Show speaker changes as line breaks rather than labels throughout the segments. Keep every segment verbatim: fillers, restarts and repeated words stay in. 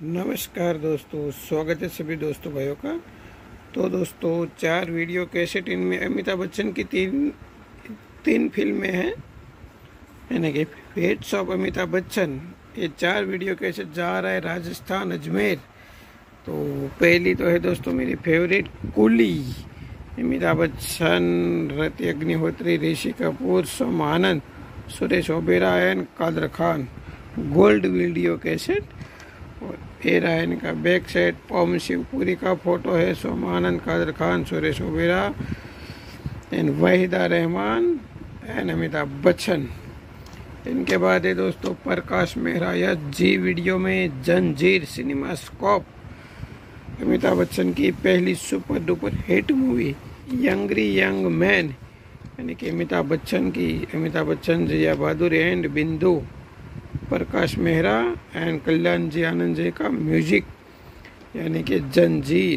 नमस्कार दोस्तों, स्वागत है सभी दोस्तों भाइयों का। तो दोस्तों, चार वीडियो कैसेट, इनमें अमिताभ बच्चन की तीन तीन फिल्में हैं, यानी कि फेट्स ऑफ अमिताभ बच्चन। ये चार वीडियो कैसेट जा रहा है राजस्थान, अजमेर। तो पहली तो है दोस्तों मेरी favourite, Coolie. Amitabh Bachchan, Rati Agnihotri, Rishi Kapoor, Som Anand, Suresh Oberoi and Kader Khan, gold video cassette. और ये रहा इनका बैक साइड, ओम शिवपुरी का फोटो है, सोम आनंद, कादर खान, सुरेश ओबेरॉय एंड वहीदा रहमान एंड अमिताभ बच्चन। इनके बाद है दोस्तों प्रकाश मेहरा या जी वीडियो में जंजीर सिनेमास्कोप, अमिताभ बच्चन की पहली super duper hit movie angry young man, यानी कि अमिताभ बच्चन की, अमिताभ बच्चन, जया बहादुर एंड बिंदु, प्रकाश मेहरा एंड कल्याण जी आनंद जी का म्यूजिक, यानी कि जंजीर।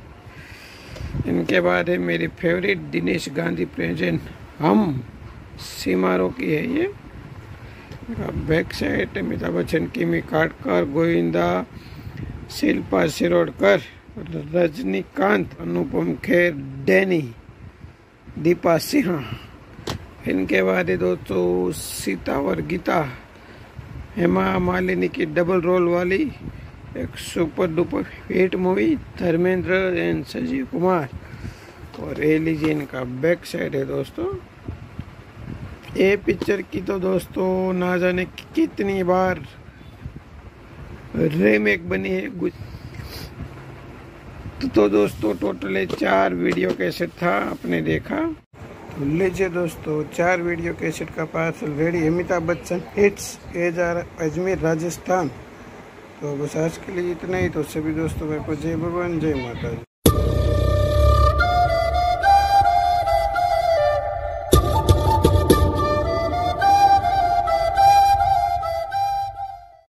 इनके बाद है मेरी फेवरेट दिनेश गांधी प्रेजेंट हम, सीमारों की है ये। Back side Amitabh Bachchan, Kimi Katkar, Govinda, Shilpa Shirodkar, Rajinikanth, Anupam Kher, Danny, Deepa Singh. इनके बाद है दोस्तों सीता और गीता, हेमा मालिनी की डबल रोल वाली एक super duper hit movie, Dharmendra and Sanjeev Kumar. और ये लीजिए इनका बैक साइड है दोस्तों। ये पिक्चर की तो दोस्तों ना जाने कितनी बार रीमेक बनी है। तो, तो दोस्तों टोटल चार वीडियो कैसेट था, आपने देखा। तो लीजिए दोस्तों, चार वीडियो कैसेट का parcel ready. Amitabh Bachchan hits, एज आर अजमेर राजस्थान। तो बस आज के लिए इतना ही। तो सभी दोस्तों को जय भगवान, जय माता।